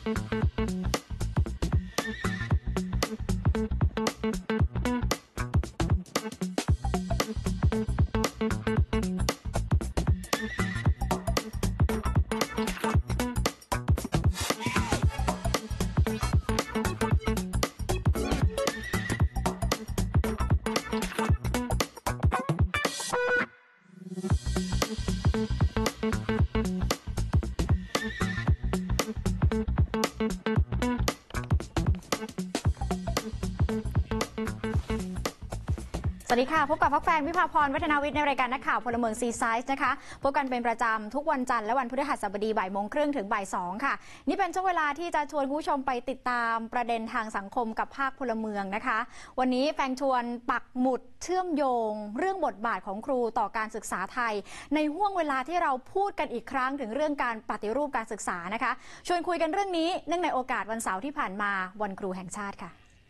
สวัสดีค่ะพบกับพักแฟงวิภาพรวัฒนาวิทย์ในรายการนักข่าวพลเมืองซีไซส์นะคะพบกันเป็นประจำทุกวันจันทร์และวันพฤหัสบดีบ่ายโมงครึ่งถึงบ่าย2ค่ะนี่เป็นช่วงเวลาที่จะชวนผู้ชมไปติดตามประเด็นทางสังคมกับภาคพลเมืองนะคะวันนี้แฟงชวนปักหมุดเชื่อมโยงเรื่องบทบาทของครูต่อการศึกษาไทยในห่วงเวลาที่เราพูดกันอีกครั้งถึงเรื่องการปฏิรูปการศึกษานะคะชวนคุยกันเรื่องนี้เนื่องในโอกาสวันเสาร์ที่ผ่านมาวันครูแห่งชาติค่ะ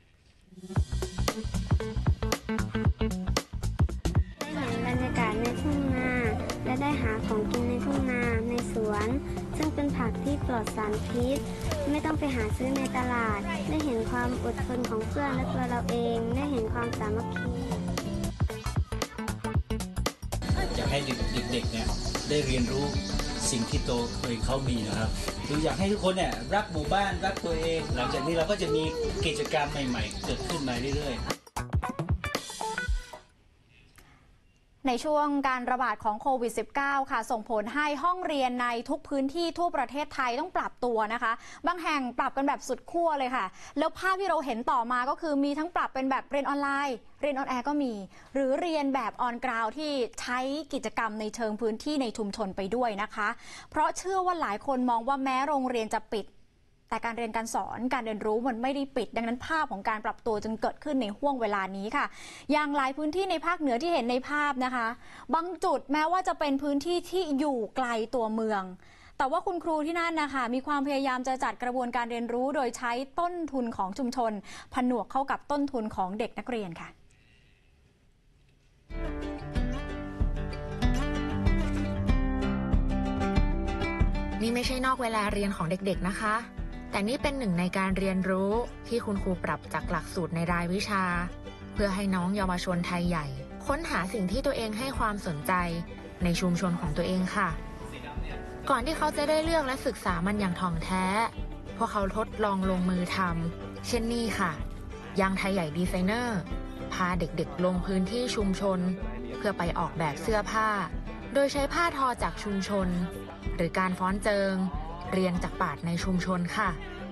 บรรยากาศในทุ่งนาและได้หาของกินในทุ่งนาในสวนซึ่งเป็นผักที่ปลอดสารพิษไม่ต้องไปหาซื้อในตลาดได้เห็นความอดทนของเพื่อนและตัวเราเองได้เห็นความสามัคคีอยากให้เด็กๆเนี่ยได้เรียนรู้สิ่งที่โตเคยเขามีนะครับคืออยากให้ทุกคนเนี่ยรักหมู่บ้านรักตัวเองหลังจากนี้เราก็จะมีกิจกรรมใหม่ๆเกิดขึ้นมาเรื่อยๆในช่วงการระบาดของโควิด -19 ค่ะส่งผลให้ห้องเรียนในทุกพื้นที่ทั่วประเทศไทยต้องปรับตัวนะคะบางแห่งปรับกันแบบสุดขั้วเลยค่ะแล้วภาพที่เราเห็นต่อมาก็คือมีทั้งปรับเป็นแบบเรียนออนไลน์เรียนออนแอร์ก็มีหรือเรียนแบบออนกราวที่ใช้กิจกรรมในเชิงพื้นที่ในชุมชนไปด้วยนะคะเพราะเชื่อว่าหลายคนมองว่าแม้โรงเรียนจะปิดแต่การเรียนการสอนการเรียนรู้มันไม่ได้ปิดดังนั้นภาพของการปรับตัวจึงเกิดขึ้นในห่วงเวลานี้ค่ะอย่างหลายพื้นที่ในภาคเหนือที่เห็นในภาพนะคะบางจุดแม้ว่าจะเป็นพื้นที่ที่อยู่ไกลตัวเมืองแต่ว่าคุณครูที่นั่นนะคะมีความพยายามจะจัดกระบวนการเรียนรู้โดยใช้ต้นทุนของชุมชนผนวกเข้ากับต้นทุนของเด็กนักเรียนค่ะนี่ไม่ใช่นอกเวลาเรียนของเด็กๆนะคะแต่นี่เป็นหนึ่งในการเรียนรู้ที่คุณครูปรับจากหลักสูตรในรายวิชาเพื่อให้น้องเยาวชนไทยใหญ่ค้นหาสิ่งที่ตัวเองให้ความสนใจในชุมชนของตัวเองค่ะก่อนที่เขาจะได้เลือกและศึกษามันอย่างถ่องแท้พวกเขาทดลองลงมือทำเช่นนี้ค่ะยังไทยใหญ่ดีไซเนอร์พาเด็กๆลงพื้นที่ชุมชนเพื่อไปออกแบบเสื้อผ้าโดยใช้ผ้าทอจากชุมชนหรือการฟ้อนเจิงเรียนจากปราชญ์ในชุมชนค่ะ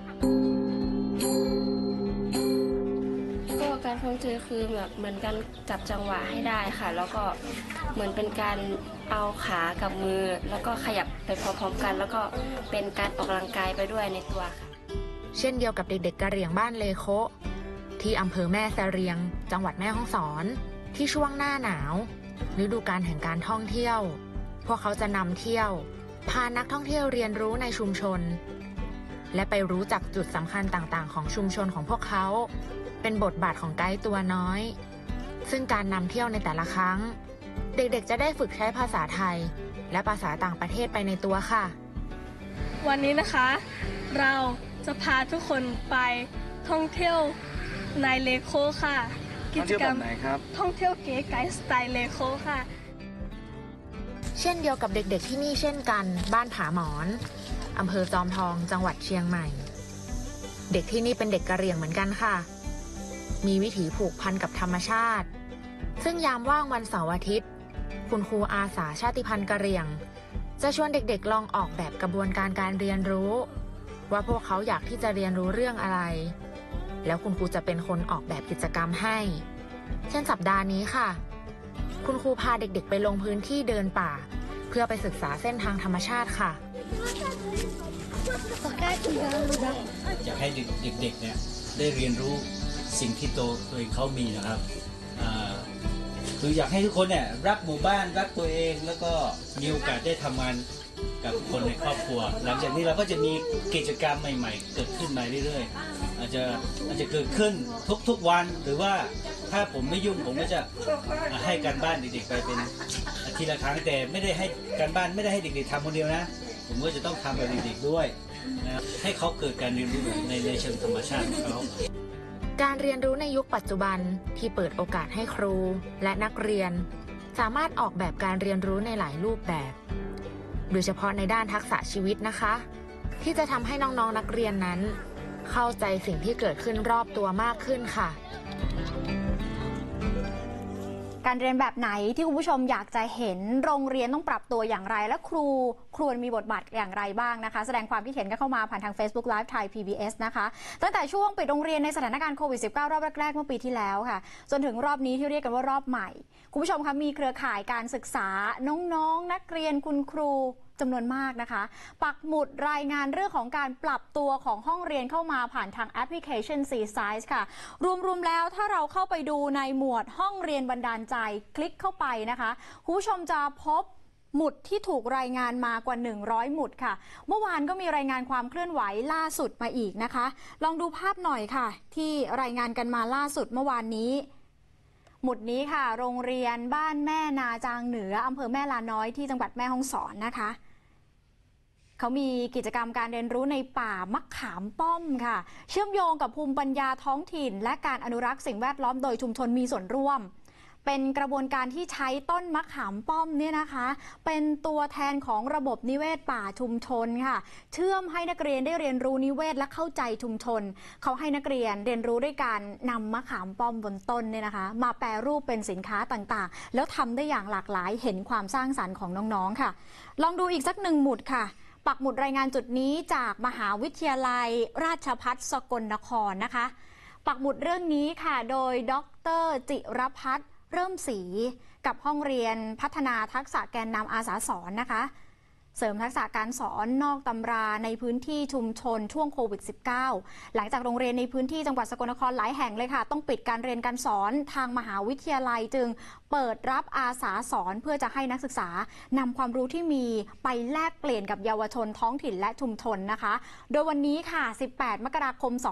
ก็การฟ้อนเจิงคือแบบเหมือนกันจับจังหวะให้ได้ค่ะแล้วก็เหมือนเป็นการเอาขากับมือแล้วก็ขยับไปพร้อมๆกันแล้วก็เป็นการออกกำลังกายไปด้วยในตัวค่ะเช่นเดียวกับเด็กๆกะเหรี่ยงบ้านเลโคที่อำเภอแม่เสรียงจังหวัดแม่ฮ่องสอนที่ช่วงหน้าหนาวฤดูกาลแห่งการท่องเที่ยวพวกเขาจะนำเที่ยวพานักท่องเที่ยวเรียนรู้ในชุมชนและไปรู้จักจุดสำคัญต่างๆของชุมชนของพวกเขาเป็นบทบาทของไกด์ตัวน้อยซึ่งการนำเที่ยวในแต่ละครั้งเด็กๆจะได้ฝึกใช้ภาษาไทยและภาษาต่างประเทศไปในตัวค่ะวันนี้นะคะเราจะพาทุกคนไปท่องเที่ยวในเลโคค่ะกิจกรรมท่องเที่ยวเก๋ไก๋สไตล์เลโคค่ะเช่นเดียวกับเด็กๆที่นี่เช่นกันบ้านผาหมอนอำเภอจอมทองจังหวัดเชียงใหม่เด็กที่นี่เป็นเด็กกะเหรี่ยงเหมือนกันค่ะมีวิถีผูกพันกับธรรมชาติซึ่งยามว่างวันเสาร์อาทิตย์คุณครูอาสาชาติพันธุ์กะเหรี่ยงจะชวนเด็กๆลองออกแบบกระบวนการการเรียนรู้ว่าพวกเขาอยากที่จะเรียนรู้เรื่องอะไรแล้วคุณครูจะเป็นคนออกแบบกิจกรรมให้เช่นสัปดาห์นี้ค่ะคุณครูพาเด็กๆไปลงพื้นที่เดินป่าเพื่อไปศึกษาเส้นทางธรรมชาติค่ะอยากให้เด็กๆเนี่ยได้เรียนรู้สิ่งที่โตเคยเขามีนะครับคืออยากให้ทุกคนเนี่ยรักหมู่บ้านรักตัวเองแล้วก็มีโอกาสได้ทำงานกับคนในครอบครัวหลังจากนี้เราก็จะมีกิจกรรมใหม่ๆเกิดขึ้นมาเรื่อยๆอาจจะเกิดขึ้นทุกวันหรือว่าถ้าผมไม่ยุ่งผมก็จะให้การบ้านเด็กๆไปเป็นอาทิตย์ละครั้งแต่ไม่ได้ให้การบ้านไม่ได้ให้เด็กๆทำคนเดียวนะผมก็จะต้องทำกับเด็กๆด้วยนะครับให้เขาเกิดการเรียนรู้ในเชิงธรรมชาติของเขาการเรียนรู้ในยุคปัจจุบันที่เปิดโอกาสให้ครูและนักเรียนสามารถออกแบบการเรียนรู้ในหลายรูปแบบโดยเฉพาะในด้านทักษะชีวิตนะคะที่จะทำให้น้องๆนักเรียนนั้นเข้าใจสิ่งที่เกิดขึ้นรอบตัวมากขึ้นค่ะการเรียนแบบไหนที่คุณผู้ชมอยากจะเห็นโรงเรียนต้องปรับตัวอย่างไรและครูควรมีบทบาทอย่างไรบ้างนะคะแสดงความคิดเห็นกันเข้ามาผ่านทาง Facebook Live ไทย PBS นะคะตั้งแต่ช่วงปิดโรงเรียนในสถานการณ์โควิด -19 รอบแรกๆเมื่อปีที่แล้วค่ะจนถึงรอบนี้ที่เรียกกันว่ารอบใหม่คุณผู้ชมคะมีเครือข่ายการศึกษาน้องๆนักเรียนคุณครูจำนวนมากนะคะปักหมุดรายงานเรื่องของการปรับตัวของห้องเรียนเข้ามาผ่านทางแอปพลิเคชัน C-Size ค่ะรวมๆแล้วถ้าเราเข้าไปดูในหมวดห้องเรียนบันดาลใจคลิกเข้าไปนะคะคุณผู้ชมจะพบหมุดที่ถูกรายงานมากว่า100หมุดค่ะเมื่อวานก็มีรายงานความเคลื่อนไหวล่าสุดมาอีกนะคะลองดูภาพหน่อยค่ะที่รายงานกันมาล่าสุดเมื่อวานนี้หมุดนี้ค่ะโรงเรียนบ้านแม่นาจางเหนืออำเภอแม่ลาน้อยที่จังหวัดแม่ฮ่องสอนนะคะเขามีกิจกรรมการเรียนรู้ในป่ามะขามป้อมค่ะเชื่อมโยงกับภูมิปัญญาท้องถิ่นและการอนุรักษ์สิ่งแวดล้อมโดยชุมชนมีส่วนร่วมเป็นกระบวนการที่ใช้ต้นมะขามป้อมเนี่ยนะคะเป็นตัวแทนของระบบนิเวศป่าชุมชนค่ะเชื่อมให้นักเรียนได้เรียนรู้นิเวศและเข้าใจชุมชนเขาให้นักเรียนเรียนรู้ด้วยการนำมะขามป้อมบนต้นเนี่ยนะคะมาแปรรูปเป็นสินค้าต่างๆแล้วทำได้อย่างหลากหลายเห็นความสร้างสรรค์ของน้องๆค่ะลองดูอีกสัก1หมุดค่ะปักหมุดรายงานจุดนี้จากมหาวิทยาลัยราชภัฏสกลนครนะคะปักหมุดเรื่องนี้ค่ะโดยดร.จิรพัฒน์เริ่มศรีกับห้องเรียนพัฒนาทักษะแกนนำอาสาสอนนะคะเสริมทักษะการสอนนอกตำราในพื้นที่ชุมชนช่วงโควิด -19 หลังจากโรงเรียนในพื้นที่จังหวัดสกลนครหลายแห่งเลยค่ะต้องปิดการเรียนการสอนทางมหาวิทยาลัยจึงเปิดรับอาสาสอนเพื่อจะให้นักศึกษานำความรู้ที่มีไปแลกเปลี่ยนกับเยาวชนท้องถิ่นและชุมชนนะคะโดยวันนี้ค่ะ18 มกราคม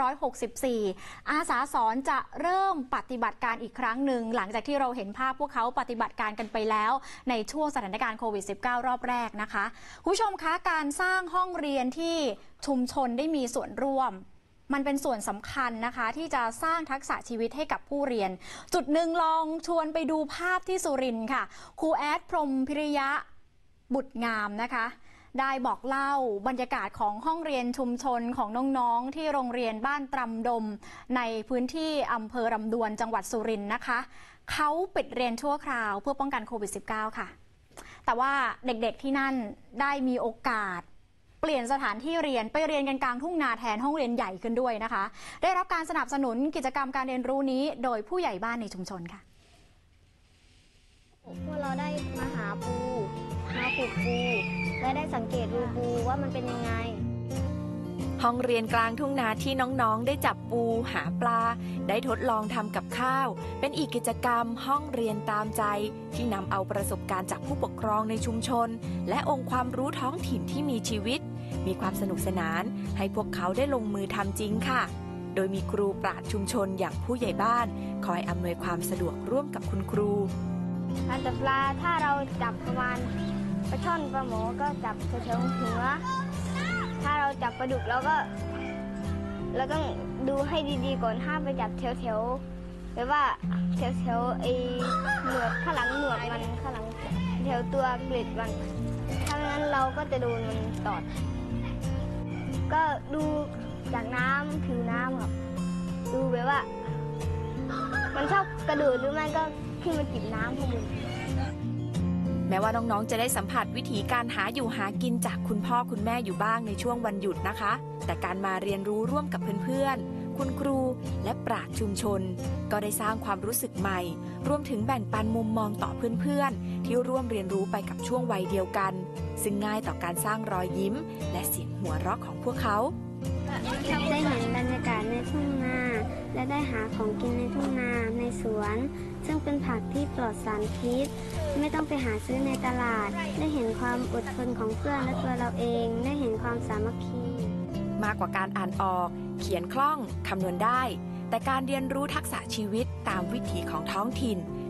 2564 อาสาสอนจะเริ่มปฏิบัติการอีกครั้งหนึ่งหลังจากที่เราเห็นภาพพวกเขาปฏิบัติการกันไปแล้วในช่วงสถานการณ์โควิด -19 รอบแรกนะคะคุณผู้ชมคะการสร้างห้องเรียนที่ชุมชนได้มีส่วนร่วมมันเป็นส่วนสำคัญนะคะที่จะสร้างทักษะชีวิตให้กับผู้เรียนจุดหนึ่งลองชวนไปดูภาพที่สุรินทร์ค่ะครูแอดพรหมพิริยะบุตรงามนะคะได้บอกเล่าบรรยากาศของห้องเรียนชุมชนของน้องๆที่โรงเรียนบ้านตรำดมในพื้นที่อำเภอรำดวนจังหวัดสุรินทร์นะคะเขาปิดเรียนชั่วคราวเพื่อป้องกันโควิด -19 ค่ะแต่ว่าเด็กๆที่นั่นได้มีโอกาสเปลี่ยนสถานที่เรียนไปเรียนกันกลางทุ่งนาแทนห้องเรียนใหญ่ขึ้นด้วยนะคะได้รับการสนับสนุนกิจกรรมการเรียนรู้นี้โดยผู้ใหญ่บ้านในชุมชนค่ะพวกเราได้มาหาปูมาขุดปูและได้สังเกตดูปูว่ามันเป็นยังไงห้องเรียนกลางทุ่งนาที่น้องๆได้จับปูหาปลาได้ทดลองทำกับข้าวเป็นอีกกิจกรรมห้องเรียนตามใจที่นำเอาประสบการณ์จากผู้ปกครองในชุมชนและองค์ความรู้ท้องถิ่นที่มีชีวิตมีความสนุกสนานให้พวกเขาได้ลงมือทำจริงค่ะโดยมีครูปราชญ์ชุมชนอย่างผู้ใหญ่บ้านคอยอำนวยความสะดวกร่วมกับคุณครูการจับปลาถ้าเราจับประมาณปลาช่อนปลาหมอก็จับแถวๆหัวถ้าเราจับปลาดุกเราต้องดูให้ดีๆก่อนห้ามไปจับแถวๆหรือว่าแถวๆไอ้หนวดข้างหลังหนวดมันข้างหลังแถวตัวเกล็ดมันถ้าไม่งั้นเราก็จะโดนมันตอดก็ดูจากน้ำผิวน้ำครับดูแบบว่ามันชอบกระโดดหรือไม่ก็ขึ้นมาจิบน้ำข้างบนแม้ว่าน้องๆจะได้สัมผัสวิธีการหาอยู่หากินจากคุณพ่อคุณแม่อยู่บ้างในช่วงวันหยุดนะคะแต่การมาเรียนรู้ร่วมกับเพื่อนๆคุณครูและปราชญ์ชุมชนก็ได้สร้างความรู้สึกใหม่รวมถึงแบ่งปันมุมมองต่อเพื่อนๆที่ร่วมเรียนรู้ไปกับช่วงวัยเดียวกันซึ่งง่ายต่อการสร้างรอยยิ้มและเสียงหัวเราะของพวกเขาได้เห็นบรรยากาศในทุ่งนาและได้หาของกินในทุ่งนาในสวนซึ่งเป็นผักที่ปลอดสารพิษไม่ต้องไปหาซื้อในตลาดได้เห็นความอดทนของเพื่อนและตัวเราเองได้เห็นความสามัคคีมากกว่าการอ่านออกเขียนคล่องคำนวณได้แต่การเรียนรู้ทักษะชีวิตตามวิถีของท้องถิ่น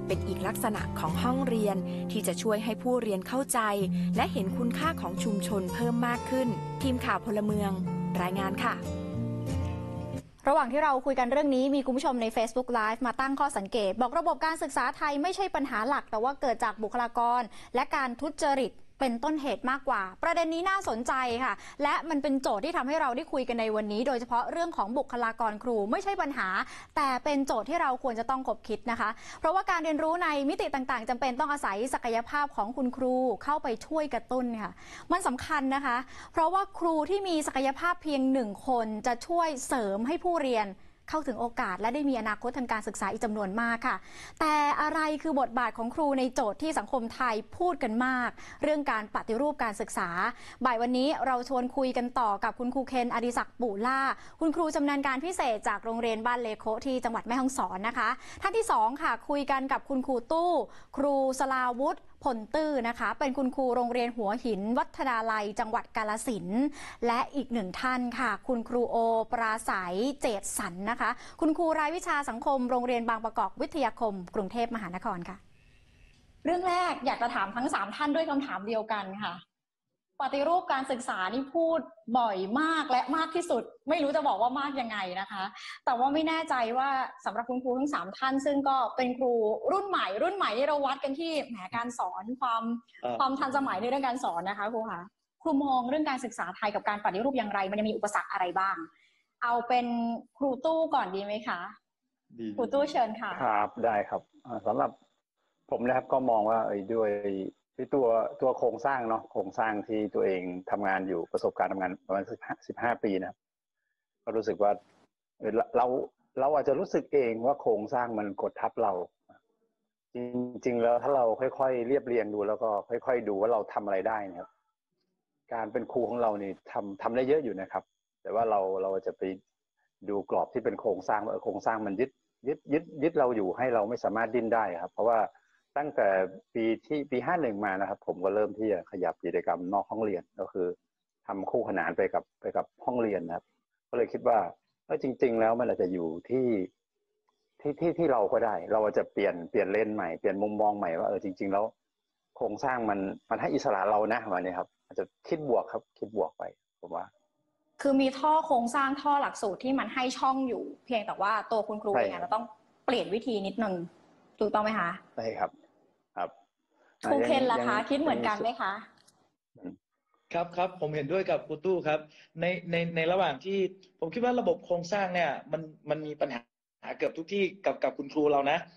เป็นอีกลักษณะของห้องเรียนที่จะช่วยให้ผู้เรียนเข้าใจและเห็นคุณค่าของชุมชนเพิ่มมากขึ้นทีมข่าวพลเมืองรายงานค่ะระหว่างที่เราคุยกันเรื่องนี้มีคุณผู้ชมใน Facebook Live มาตั้งข้อสังเกตบอกระบบการศึกษาไทยไม่ใช่ปัญหาหลักแต่ว่าเกิดจากบุคลากรและการทุจริตเป็นต้นเหตุมากกว่าประเด็นนี้น่าสนใจค่ะและมันเป็นโจทย์ที่ทำให้เราได้คุยกันในวันนี้โดยเฉพาะเรื่องของบุคลากรครูไม่ใช่ปัญหาแต่เป็นโจทย์ที่เราควรจะต้องคบคิดนะคะเพราะว่าการเรียนรู้ในมิติต่างๆจำเป็นต้องอาศัยศักยภาพของคุณครูเข้าไปช่วยกระตุ้นค่ะมันสำคัญนะคะเพราะว่าครูที่มีศักยภาพเพียง1 คนจะช่วยเสริมให้ผู้เรียนเข้าถึงโอกาสและได้มีอนาคตทางการศึกษาอีกจำนวนมากค่ะแต่อะไรคือบทบาทของครูในโจทย์ที่สังคมไทยพูดกันมากเรื่องการปฏิรูปการศึกษาบ่ายวันนี้เราชวนคุยกันต่อกับคุณครูเคนอดิศักดิ์ปู่ล่าคุณครูชำนาญการพิเศษจากโรงเรียนบ้านเลโคที่จังหวัดแม่ฮ่องสอนนะคะท่านที่2ค่ะคุยกันกับคุณครูตู้ครูสลาวุฒิผลตื้อนะคะเป็นคุณครูโรงเรียนหัวหินวัฒนาลัยจังหวัดกาฬสินธุ์และอีก1 ท่านค่ะคุณครูโอปราศัยเจตสันนะคะคุณครูรายวิชาสังคมโรงเรียนบางประกอบวิทยาคมกรุงเทพมหานครค่ะเรื่องแรกอยากจะถามทั้ง3 ท่านด้วยคำถามเดียวกันค่ะปฏิรูปการศึกษานี่พูดบ่อยมากและมากที่สุดไม่รู้จะบอกว่ามากยังไงนะคะแต่ว่าไม่แน่ใจว่าสำหรับคุณครูทั้ง3 ท่านซึ่งก็เป็นครูรุ่นใหม่ที่เราวัดกันที่แหมการสอนความทันสมัยในเรื่องการสอนนะคะครูคะครูมองเรื่องการศึกษาไทยกับการปฏิรูปอย่างไรมันยังมีอุปสรรคอะไรบ้างเอาเป็นครูตู้ก่อนดีไหมคะครูตู้เชิญค่ะครับได้ครับสำหรับผมนะครับก็มองว่าด้วยที่ตัวโครงสร้างเนาะโครงสร้างที่ตัวเองทำงานอยู่ประสบการณ์ทำงานประมาณ15 ปีนะก็รู้สึกว่าเราอาจจะรู้สึกเองว่าโครงสร้างมันกดทับเราจริงๆแล้วถ้าเราค่อยๆเรียบเรียงดูแล้วก็ค่อยๆดูว่าเราทำอะไรได้นะครับการเป็นครูของเรานี่ทำได้เยอะอยู่นะครับแต่ว่าเราจะไปดูกรอบที่เป็นโครงสร้างว่าโครงสร้างมันยึดเราอยู่ให้เราไม่สามารถดิ้นได้ครับเพราะว่าตั้งแต่ปี51มานะครับผมก็เริ่มที่จะขยับกิจกรรมนอกห้องเรียนก็คือทำคู่ขนานไปกับห้องเรียนนะครับก็เลยคิดว่าจริงๆแล้วมันอาจจะอยู่ที่เราก็ได้เราจะเปลี่ยนเลนใหม่เปลี่ยนมุมมองใหม่ว่าจริงๆแล้วโครงสร้างมันให้อิสระเรานะวันนี้ครับอาจจะคิดบวกครับคิดบวกไปผมว่าคือมีท่อโครงสร้างท่อหลักสูตรที่มันให้ช่องอยู่เพียงแต่ว่าตัวคุณครูเองเราต้องเปลี่ยนวิธีนิดนึงถูกต้องไหมคะใช่ครับครูเคนล่ะคะคิดเหมือนกันไหมคะครับผมเห็นด้วยกับครูตู้ครับในระหว่างที่ผมคิดว่าระบบโครงสร้างเนี่ยมันมีปัญหาเกือบทุกที่กับคุณครูเรานะ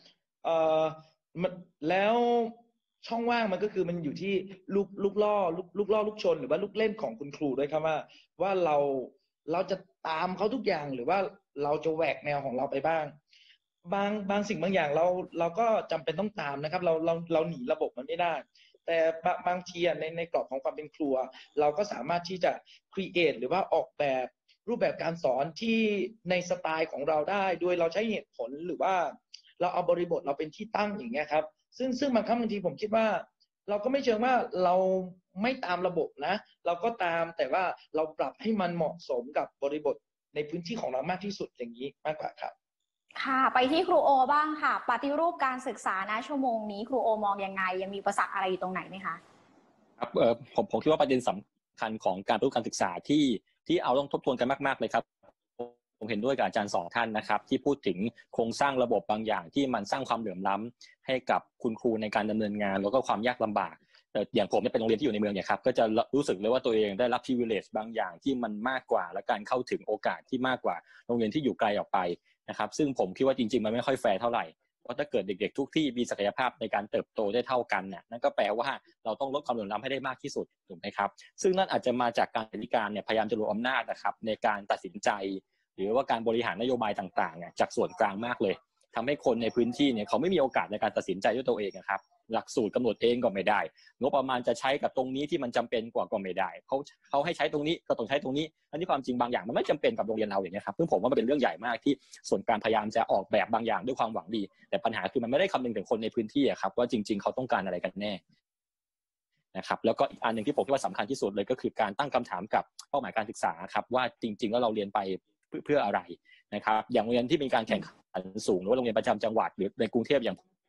แล้วช่องว่างมันก็คือมันอยู่ที่ลูกล่อลูกชนหรือว่าลูกเล่นของคุณครูด้วยครับว่าเราจะตามเขาทุกอย่างหรือว่าเราจะแหวกแนวของเราไปบ้างบางสิ่งบางอย่างเราก็จำเป็นต้องตามนะครับเราหนีระบบมันไม่ได้แต่บางทีในกรอบของความเป็นครูเราก็สามารถที่จะครีเอทหรือว่าออกแบบรูปแบบการสอนที่ในสไตล์ของเราได้โดยเราใช้เหตุผลหรือว่าเราเอาบริบทเราเป็นที่ตั้งอย่างเงี้ยครับซึ่งบางครั้งบางทีผมคิดว่าเราก็ไม่เชิงว่าเราไม่ตามระบบนะเราก็ตามแต่ว่าเราปรับให้มันเหมาะสมกับบริบทในพื้นที่ของเรามากที่สุดอย่างนี้มากกว่าครับค่ะไปที่ครูโอบ้างค่ะปฏิรูปการศึกษาณชั่วโมงนี้ครูโอมองยังไงยังมีอุปสรรคอะไรอยู่ตรงไหนไหมคะครับผมคิดว่าประเด็นสำคัญของการปฏิรูปการศึกษาที่เอาต้องทบทวนกันมากๆเลยครับผมเห็นด้วยกับอาจารย์2 ท่านนะครับที่พูดถึงโครงสร้างระบบบางอย่างที่มันสร้างความเหลื่อมล้ำให้กับคุณครูในการดำเนินงานแล้วก็ความยากลำบากแต่อย่างผมเป็นโรงเรียนที่อยู่ในเมืองเนี่ยครับก็จะรู้สึกเลยว่าตัวเองได้รับ privilege บางอย่างที่มันมากกว่าและการเข้าถึงโอกาสที่มากกว่าโรงเรียนที่อยู่ไกลออกไปนะครับซึ่งผมคิดว่าจริงๆมันไม่ค่อยแฟร์เท่าไหร่เพราะถ้าเกิดเด็กๆทุกที่มีศักยภาพในการเติบโตได้เท่ากันเนี่ยนั่นก็แปลว่าเราต้องลดความเหลื่อมล้ำให้ได้มากที่สุดถูกไหมครับซึ่งนั่นอาจจะมาจากการบริการเนี่ยพยายามจะรวมอำนาจนะครับในการตัดสินใจหรือว่าการบริหารนโยบายต่างๆเนี่ยจากส่วนกลางมากเลยทำให้คนในพื้นที่เนี่ยเขาไม่มีโอกาสในการตัดสินใจด้วยตัวเองนะครับหลักสูตรกำหนดเองก็ไม่ได้งบประมาณจะใช้กับตรงนี้ที่มันจำเป็นกว่าก็ไม่ได้เขาให้ใช้ตรงนี้ก็ต้องใช้ตรงนี้อันนี้ความจริงบางอย่างมันไม่จำเป็นกับโรงเรียนเราอย่างนี้ครับซึ่งผมว่ามันเป็นเรื่องใหญ่มากที่ส่วนกลางพยายามจะออกแบบบางอย่างด้วยความหวังดีแต่ปัญหาคือมันไม่ได้คำนึงถึงคนในพื้นที่ครับว่าจริงๆเขาต้องการอะไรกันแน่นะครับแล้วก็อีกอันหนึ่งที่ผมคิดว่าสำคัญที่สุดเลยก็คือการตั้งคำถามกับเป้าหมายการศึกษาครับว่าจริงๆแล้วเราเรียนไปเพื่ออะไรนะครับอย่างโรงเรียนที่มีการแข่งขันสูงหรือว่าโรงเรียนประจำจังหวัดหรือในกรุงเทพอย่าง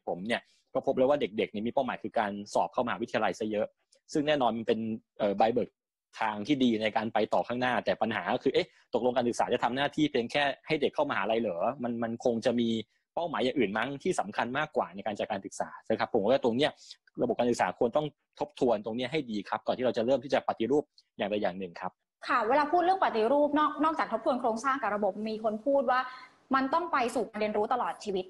ผมเนี่ยก็พบแล้วว่าเด็กๆนี่มีเป้าหมายคือการสอบเข้ามหาวิทยาลัยซะเยอะซึ่งแน่นอนมันเป็นใบเบิกทางที่ดีในการไปต่อข้างหน้าแต่ปัญหาก็คือตกลงการศึกษาจะทำหน้าที่เพียงแค่ให้เด็กเข้ามหาลัยเหรอมันคงจะมีเป้าหมายอย่างอื่นมั้งที่สำคัญมากกว่าในการจัดการศึกษานะครับผมว่าตรงเนี้ยระบบการศึกษาควรต้องทบทวนตรงนี้ให้ดีครับก่อนที่เราจะเริ่มที่จะปฏิรูปอย่างใดอย่างหนึ่งครับค่ะเวลาพูดเรื่องปฏิรูปนอกจากทบทวนโครงสร้างกับระบบมีคนพูดว่ามันต้องไปสู่การเรียนรู้ตลอดชีวิต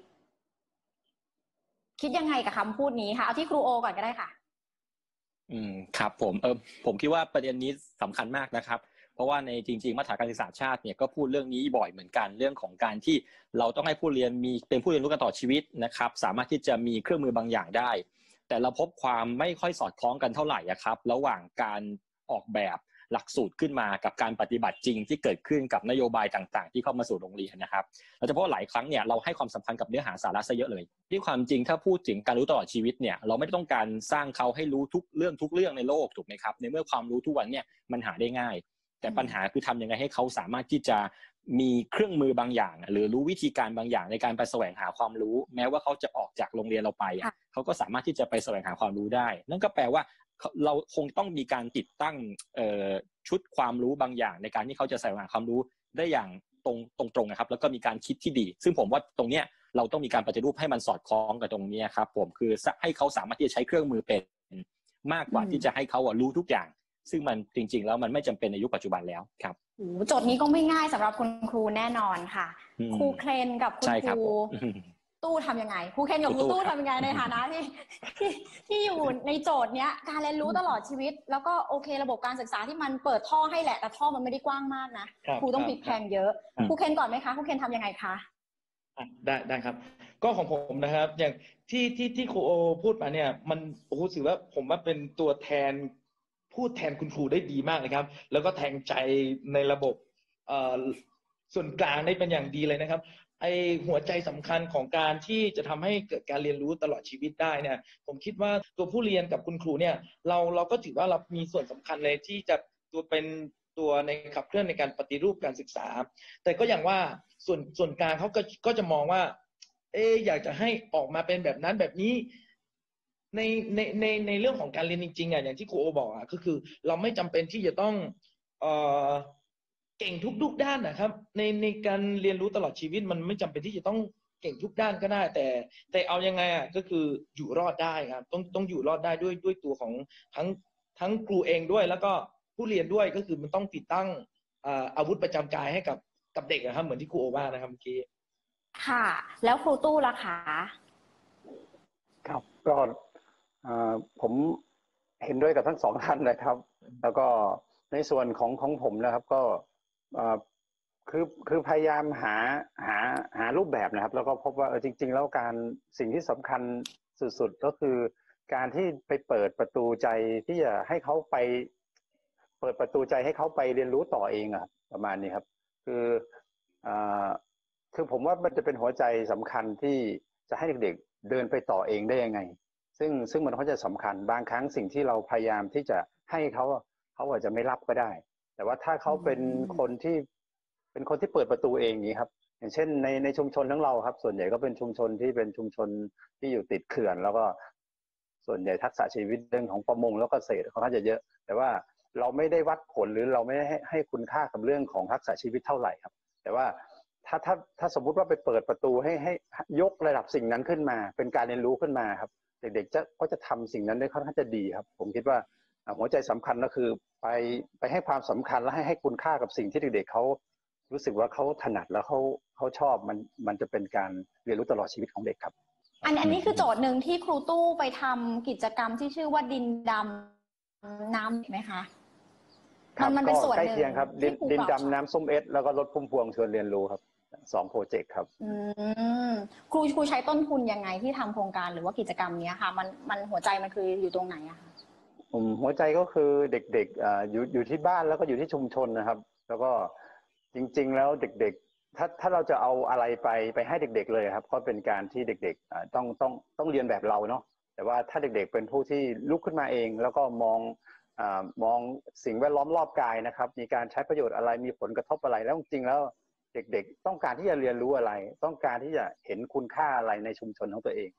คิดยังไงกับคำพูดนี้คะเอาที่ครูโอก่อนก็ได้ค่ะครับผมคิดว่าประเด็นนี้สำคัญมากนะครับเพราะว่าในจริงๆมาตรฐานการศึกษาชาติเนี่ยก็พูดเรื่องนี้บ่อยเหมือนกันเรื่องของการที่เราต้องให้ผู้เรียนเป็นผู้เรียนรู้กันตลอดชีวิตนะครับสามารถที่จะมีเครื่องมือบางอย่างได้แต่เราพบความไม่ค่อยสอดคล้องกันเท่าไหร่ครับระหว่างการออกแบบหลักสูตรขึ้นมากับการปฏิบัติจริงที่เกิดขึ้นกับนโยบายต่างๆที่เข้ามาสู่โรงเรียนนะครับโดยเฉพาะหลายครั้งเนี่ยเราให้ความสำคัญกับเนื้อหาสาระซะเยอะเลยที่ความจริงถ้าพูดถึงการรู้ตลอดชีวิตเนี่ยเราไม่ต้องการสร้างเขาให้รู้ทุกเรื่องในโลกถูกไหมครับในเมื่อความรู้ทุกวันเนี่ยมันหาได้ง่ายแต่ปัญหาคือทำยังไงให้เขาสามารถที่จะมีเครื่องมือบางอย่างหรือรู้วิธีการบางอย่างในการไปแสวงหาความรู้แม้ว่าเขาจะออกจากโรงเรียนเราไปเขาก็สามารถที่จะไปแสวงหาความรู้ได้นั่นก็แปลว่าเราคงต้องมีการติดตั้งชุดความรู้บางอย่างในการที่เขาจะแสวงหาความรู้ได้อย่างตรงนะครับแล้วก็มีการคิดที่ดีซึ่งผมว่าตรงเนี้ยเราต้องมีการปฏิรูปให้มันสอดคล้องกับตรงนี้ครับผมคือให้เขาสามารถที่จะใช้เครื่องมือเป็นมากกว่าที่จะให้เขารู้ทุกอย่างซึ่งมันจริงๆแล้วมันไม่จำเป็นในยุคปัจจุบันแล้วครับโจทย์นี้ก็ไม่ง่ายสำหรับคุณครูแน่นอนค่ะครูเคนกับคุณครูตู้ทำยังไงครูเคนกับครูตู้ทำยังไงในฐานะที่อยู่ในโจทย์เนี้ยการเรียนรู้ตลอดชีวิตแล้วก็โอเคระบบการศึกษาที่มันเปิดท่อให้แหละแต่ท่อมันไม่ได้กว้างมากนะครูต้องพลิกแพลงเยอะครูเคนก่อนไหมคะครูเคนทำยังไงคะได้ครับก็ของผมนะครับอย่างที่ครูโอพูดมาเนี่ยมันรู้สึกว่าผมว่าเป็นตัวแทนพูดแทนคุณครูได้ดีมากเลยครับแล้วก็แทงใจในระบบส่วนกลางได้เป็นอย่างดีเลยนะครับไอหัวใจสำคัญของการที่จะทำให้เกิดการเรียนรู้ตลอดชีวิตได้เนี่ยผมคิดว่าตัวผู้เรียนกับคุณครูเนี่ยเราก็ถือว่าเรามีส่วนสำคัญเลยที่จะเป็นตัวในขับเคลื่อนในการปฏิรูปการศึกษาแต่ก็อย่างว่าส่วนกลางเขาก็จะมองว่าอยากจะให้ออกมาเป็นแบบนั้นแบบนี้ในเรื่องของการเรียนจริงๆอย่างที่ครูโอบอกก็คือเราไม่จำเป็นที่จะต้องเก่งทุกด้านนะครับในการเรียนรู้ตลอดชีวิตมันไม่จำเป็นที่จะต้องเก่งทุกด้านก็ได้แต่เอายังไงก็คืออยู่รอดได้ครับต้องอยู่รอดได้ด้วยตัวของทั้งครูเองด้วยแล้วก็ผู้เรียนด้วยก็คือมันต้องติดตั้งอาวุธประจำกายให้กับเด็กนะครับเหมือนที่ครูโอว่านะครับเมื่อกี้ค่ะแล้วครูตู้ล่ะคะครับก็ผมเห็นด้วยกับทั้งสองท่านนะครับแล้วก็ในส่วนของผมนะครับก็คือพยายามหารูปแบบนะครับแล้วก็พบว่าจริงๆแล้วสิ่งที่สำคัญสุดๆก็คือการที่ไปเปิดประตูใจที่จะให้เขาไปเปิดประตูใจให้เขาไปเรียนรู้ต่อเองประมาณนี้ครับคือผมว่ามันจะเป็นหัวใจสำคัญที่จะให้เด็กๆเดินไปต่อเองได้ยังไงซึ่งมันก็จะสำคัญบางครั้งสิ่งที่เราพยายามที่จะให้เขาอาจจะไม่รับก็ได้แต่ว่าถ้าเขาเป็นคนที่เปิดประตูเองนี้ครับอย่างเช่นในชุมชนทั้งเราครับส่วนใหญ่ก็เป็นชุมชนที่เป็นชุมชนที่อยู่ติดเขื่อนแล้วก็ส่วนใหญ่ทักษะชีวิตเรื่องของประมงแล้วก็เกษตรเขาจะเยอะแต่ว่าเราไม่ได้วัดผลหรือเราไม่ได้ให้คุณค่ากับเรื่องของทักษะชีวิตเท่าไหร่ครับแต่ว่าถ้าสมมุติว่าไปเปิดประตูให้ยกระดับสิ่งนั้นขึ้นมาเป็นการเรียนรู้ขึ้นมาครับเด็กๆก็จะทำสิ่งนั้นได้ค่อนข้างจะดีครับผมคิดว่าหัวใจสำคัญก็คือไปให้ความสำคัญและให้คุณค่ากับสิ่งที่เด็กๆเขารู้สึกว่าเขาถนัดแล้วเขาชอบมันจะเป็นการเรียนรู้ตลอดชีวิตของเด็กครับอันนี้คือโจทย์หนึ่งที่ครูตู้ไปทำกิจกรรมที่ชื่อว่าดินดำน้ำไหมคะมันเป็นส่วนหนึ่งครับดินดำน้ำส้มเอสแล้วก็รถพุ่มพวงชวนเรียนรู้ครับ2โปรเจกต์ครับครูใช้ต้นทุนยังไงที่ทำโครงการหรือว่ากิจกรรมนี้ค่ะมันหัวใจมันคืออยู่ตรงไหนอะคะหัวใจก็คือเด็กๆอยู่ที่บ้านแล้วก็อยู่ที่ชุมชนนะครับแล้วก็จริงๆแล้วเด็กๆถ้าเราจะเอาอะไรไปให้เด็กๆเลยครับก็เป็นการที่เด็กๆต้องเรียนแบบเราเนาะแต่ว่าถ้าเด็กๆเป็นผู้ที่ลุกขึ้นมาเองแล้วก็มองสิ่งแวดล้อมรอบกายนะครับมีการใช้ประโยชน์อะไรมีผลกระทบอะไรแล้วจริงๆแล้วเด็กๆต้องการที่จะเรียนรู้อะไรต้องการที่จะเห็นคุณค่าอะไรในชุมชนของตัวเอง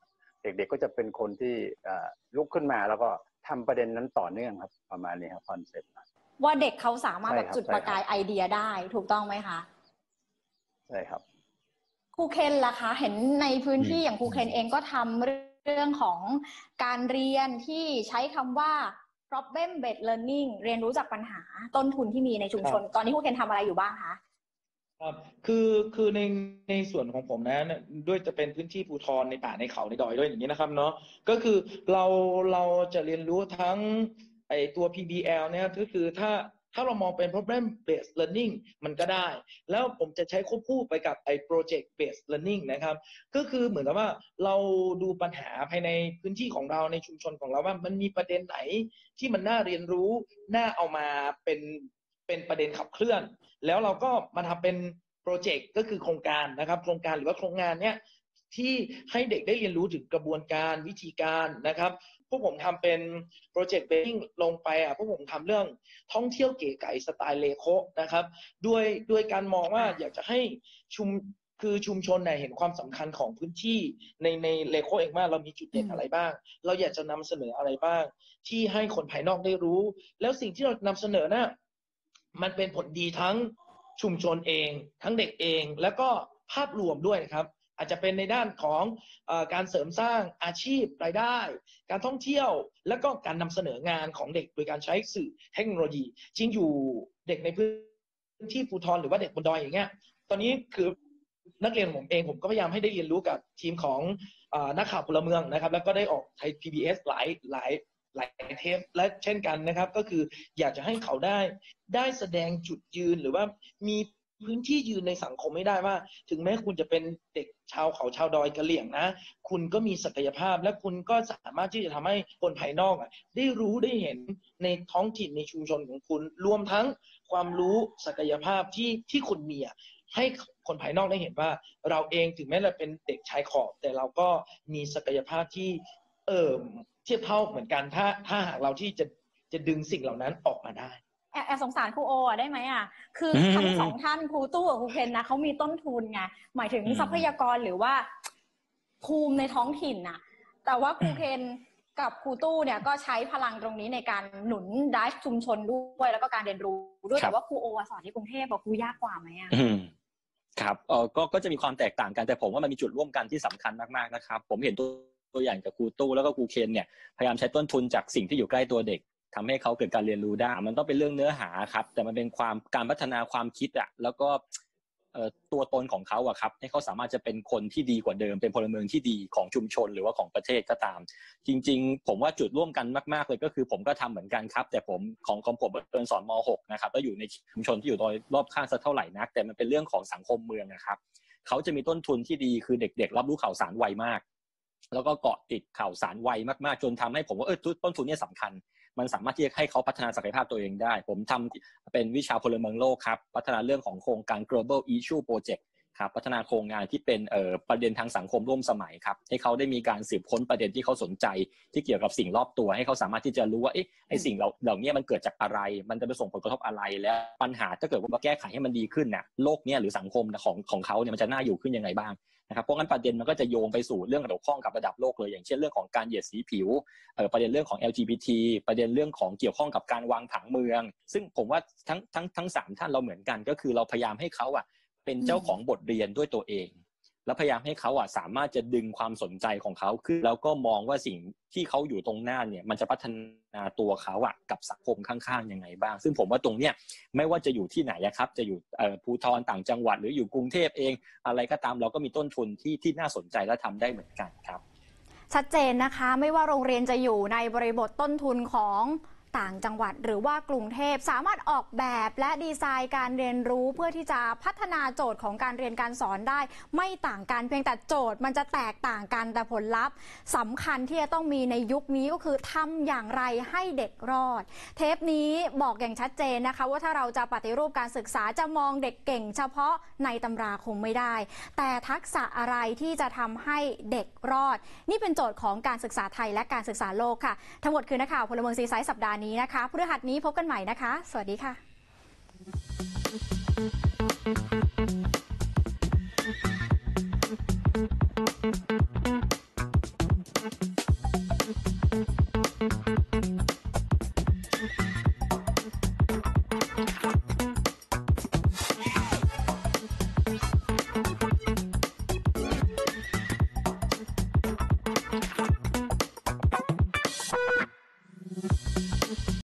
เด็กๆก็จะเป็นคนที่ลุกขึ้นมาแล้วก็ทำประเด็นนั้นต่อเนื่องครับประมาณนี้ครับคอนเซ็ปต์ว่าเด็กเขาสามารถแบบจุดใช่ครับประกายไอเดียได้ถูกต้องไหมคะใช่ครับครูเคนล่ะคะเห็นในพื้นที่อย่างครูเคนเองก็ทำเรื่องของการเรียนที่ใช้คำว่า problem based learning เรียนรู้จากปัญหาต้นทุนที่มีในชุมชนตอนนี้ครูเคนทำอะไรอยู่บ้างคะครับคือในส่วนของผมนะด้วยจะเป็นพื้นที่ภูทรในป่าในเขาในดอยด้วยอย่างนี้นะครับเนาะก็คือเราจะเรียนรู้ทั้งไอตัว PBL เนี่ยก็คือถ้าเรามองเป็น problem based learning มันก็ได้แล้วผมจะใช้ควบคู่ไปกับไอ project based learning นะครับก็คือเหมือนกับว่าเราดูปัญหาภายในพื้นที่ของเราในชุมชนของเราว่ามันมีประเด็นไหนที่มันน่าเรียนรู้น่าเอามาเป็นประเด็นขับเคลื่อนแล้วเราก็มาทำเป็นโปรเจกต์ก็คือโครงการนะครับโครงการหรือว่าโครงงานเนี้ยที่ให้เด็กได้เรียนรู้ถึงกระบวนการวิธีการนะครับพวกผมทำเป็นโปรเจกต์เบสติ้งลงไปพวกผมทำเรื่องท่องเที่ยวเก๋ไก๋สไตล์เลโคนะครับด้วยการมองว่าอยากจะให้ชุมชนเห็นความสำคัญของพื้นที่ในเลโคเองว่าเรามีจุดเด่นอะไรบ้างเราอยากจะนำเสนออะไรบ้างที่ให้คนภายนอกได้รู้แล้วสิ่งที่เรานำเสนอน่ะมันเป็นผลดีทั้งชุมชนเองทั้งเด็กเองแล้วก็ภาพรวมด้วยนะครับอาจจะเป็นในด้านของการเสริมสร้างอาชีพรายได้การท่องเที่ยวแล้วก็การนำเสนองานของเด็กโดยการใช้สื่อเทคโนโลยีจริงอยู่เด็กในพื้นที่ภูทรหรือว่าเด็กบนดอยอย่างเงี้ยตอนนี้คือนักเรียนผมเองผมก็พยายามให้ได้เรียนรู้กับทีมของนักข่าวพลเมืองนะครับแล้วก็ได้ออกไทย PBS หลายเทปและเช่นกันนะครับก็คืออยากจะให้เขาได้แสดงจุดยืนหรือว่ามีพื้นที่ยืนในสังคมไม่ได้ว่าถึงแม้คุณจะเป็นเด็กชาวเขาชาวดอยกะเหรี่ยงนะคุณก็มีศักยภาพและคุณก็สามารถที่จะทำให้คนภายนอกได้รู้ได้เห็นในท้องถิ่นในชุมชนของคุณรวมทั้งความรู้ศักยภาพที่คุณมีให้คนภายนอกได้เห็นว่าเราเองถึงแม้เราเป็นเด็กชายขอบแต่เราก็มีศักยภาพที่เทียบเท่าเหมือนกันถ้าหากเราที่จะดึงสิ่งเหล่านั้นออกมาได้แอบสงสารครูโอได้ไหมคือทั้งสองท่านครูตู้กับครูเคนนะเขามีต้นทุนไงหมายถึงทรัพยากรหรือว่าภูมิในท้องถิ่นแต่ว่าครูเคนกับครูตู้เนี่ยก็ใช้พลังตรงนี้ในการหนุนไดฟ์ชุมชนด้วยแล้วก็การเรียนรู้ด้วยแต่ว่าครูโอสอนที่กรุงเทพครูยากกว่าไหมครับก็จะมีความแตกต่างกันแต่ผมว่ามันมีจุดร่วมกันที่สำคัญมากๆนะครับผมเห็นตัวอย่างกับครูตู้แล้วก็ครูเคนเนี่ยพยายามใช้ต้นทุนจากสิ่งที่อยู่ใกล้ตัวเด็กทำให้เขาเกิดการเรียนรู้ได้มันต้องเป็นเรื่องเนื้อหาครับแต่มันเป็นการพัฒนาความคิดแล้วก็ตัวตนของเขาครับให้เขาสามารถจะเป็นคนที่ดีกว่าเดิมเป็นพลเมืองที่ดีของชุมชนหรือว่าของประเทศก็ตามจริงๆผมว่าจุดร่วมกันมากๆเลยก็คือผมก็ทำเหมือนกันครับแต่ผมของผมสอนม.6 นะครับแล้วอยู่ในชุมชนที่อยู่โดยรอบข้างสักเท่าไหร่นักแต่มันเป็นเรื่องของสังคมเมืองนะครับเขาจะมีต้นทุนที่ดีคือเด็กๆรับรู้ข่าวสารไวมากแล้วก็เกาะติดข่าวสารไวมากๆจนทำให้ผมว่าต้นทุนนี้สำคัญมันสามารถที่จะให้เขาพัฒนาศักยภาพตัวเองได้ผมทำเป็นวิชาพลเมืองโลกครับพัฒนาเรื่องของโครงการ Global Issue Project ครับพัฒนาโครงงานที่เป็นประเด็นทางสังคมร่วมสมัยครับให้เขาได้มีการสืบค้นประเด็นที่เขาสนใจที่เกี่ยวกับสิ่งรอบตัวให้เขาสามารถที่จะรู้ว่าไอ้สิ่งเหล่านี้มันเกิดจากอะไรมันจะไปส่งผลกระทบอะไรและปัญหาถ้าเกิดว่าแก้ไขให้มันดีขึ้นน่ะโลกนี้หรือสังคมของเขาเนี่ยมันจะน่าอยู่ขึ้นยังไงบ้างนะครับเพราะงั้นประเด็นมันก็จะโยงไปสู่เรื่องเกี่ยวข้องกับระดับโลกเลยอย่างเช่นเรื่องของการเหยียดสีผิวประเด็นเรื่องของ LGBT ประเด็นเรื่องของเกี่ยวข้องกับการวางผังเมืองซึ่งผมว่าทั้ง3ท่านเราเหมือนกันก็คือเราพยายามให้เขาเป็นเจ้าของบทเรียนด้วยตัวเองแล้วพยายามให้เขาสามารถจะดึงความสนใจของเขาขึ้นแล้วก็มองว่าสิ่งที่เขาอยู่ตรงหน้าเนี่ยมันจะพัฒนาตัวเขากับสังคมข้างๆยังไงบ้างซึ่งผมว่าตรงเนี้ยไม่ว่าจะอยู่ที่ไหนครับจะอยู่ภูธรต่างจังหวัดหรืออยู่กรุงเทพเองอะไรก็ตามเราก็มีต้นทุนที่น่าสนใจและทำได้เหมือนกันครับชัดเจนนะคะไม่ว่าโรงเรียนจะอยู่ในบริบทต้นทุนของต่างจังหวัดหรือว่ากรุงเทพสามารถออกแบบและดีไซน์การเรียนรู้เพื่อที่จะพัฒนาโจทย์ของการเรียนการสอนได้ไม่ต่างกันเพียงแต่โจทย์มันจะแตกต่างกันแต่ผลลัพธ์สำคัญที่จะต้องมีในยุคนี้ก็คือทำอย่างไรให้เด็กรอดเทปนี้บอกอย่างชัดเจนนะคะว่าถ้าเราจะปฏิรูปการศึกษาจะมองเด็กเก่งเฉพาะในตำราคงไม่ได้แต่ทักษะอะไรที่จะทำให้เด็กรอดนี่เป็นโจทย์ของการศึกษาไทยและการศึกษาโลกค่ะทั้งหมดคือนักข่าวพลเมืองซีไซส์สัปดาห์นี้นะคะพฤหัสนี้พบกันใหม่นะคะสวัสดีค่ะค่ะ